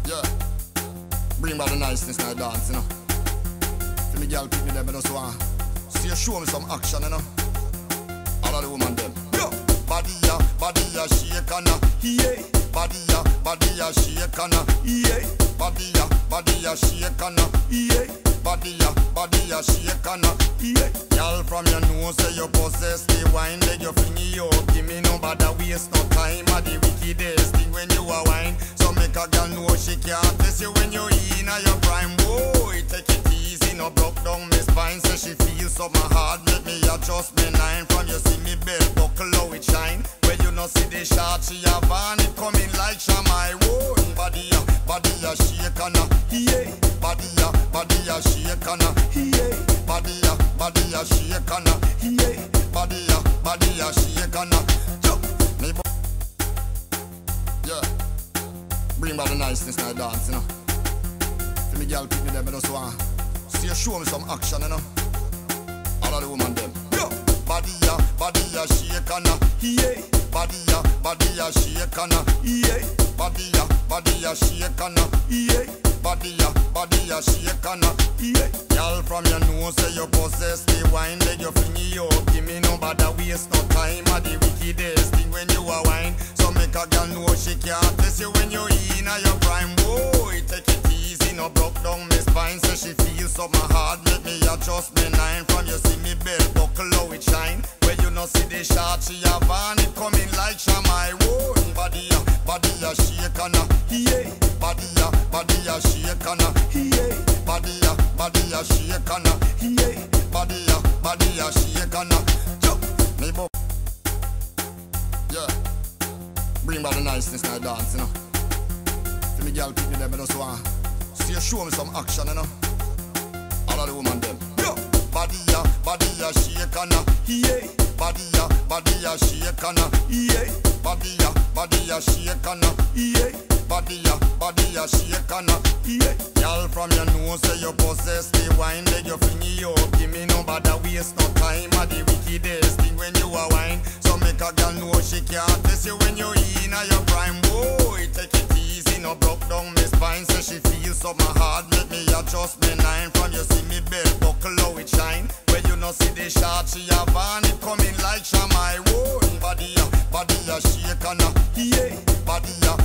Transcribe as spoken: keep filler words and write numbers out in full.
Yeah, bring back the niceness in the dance, you know. For me girl pick me them, I just want see you show me some action, you know. All of the woman them. Yo, body ya, body ya shake and a, yeah. Body ya, body ya shake and a, yeah. Body ya, body ya shake and a, yeah. Body ya, body ya shake and a, yeah. Girl from your nose say you possess the wine, let you fling it up. Give me no bother waste no time. At the wickedest thing when you a wine. So make a girl know she can't test you when you in a your prime. Boy, take it easy, no broke down my spine. Say she feels so my heart, make me adjust me nine. From you see me belt buckle how it shine. When you no see the shot, she have on it coming like Shamai. Whoa, body ya, body ya shake and a, yeah. Body ya, body ya shake and a, yeah. Body ya, body ya shake and a, yeah. Body ya, body ya shake and a, yo. Me bo yeah. Bring back the niceness in the dance, you know. For me girl pick me them, I just want see you show me some action, you know. All of the woman them. Yo, body ya, body ya shake and a, yeah. Body ya, body ya shake and a, yeah. Body ya, body ya shake and a, yeah. Body ya, body ya shake and a, yeah. Girl from your nose say you possess the wine, let you fling it up. Give me no bother waste no time. At the wickedest thing when you a wine. So make a girl know she can't test you when you in a your prime. Boy, take it easy, no broke down my spine. Say she feels so my heart, make me adjust me nine. From you see me belt buckle how it shine. When you no see the shot, she have on it coming like Shamai. Whoa, body ya, body ya shake and a, yeah. Body ya, body ya shake and a, yeah. Body ya, body ya shake and a, yeah. Body ya, body ya shake and a, yo. Me bo yeah. Bring back the niceness in the dance, you know. For me girl pick me them, I just want see you show me some action, you know. All of the woman them. Yo, body ya, body ya shake and a, yeah. Body ya, body ya shake and a, yeah. Body ya, body ya shake and a, yeah. Body ya, body ya shake and a, yeah. Girl from your nose say you possess the wine, let you fling it up. Give me no bother waste no time. At the wickedest thing when you a wine. So make a girl know she can't test you when you in a your prime. Boy, take it easy, no broke down my spine. Say she feels so my heart, make me adjust me nine. From you see me belt buckle how it shine. When you no see the shot, she have on it coming like Shamai. Whoa, body ya, body ya shake and a, yeah. Body ya,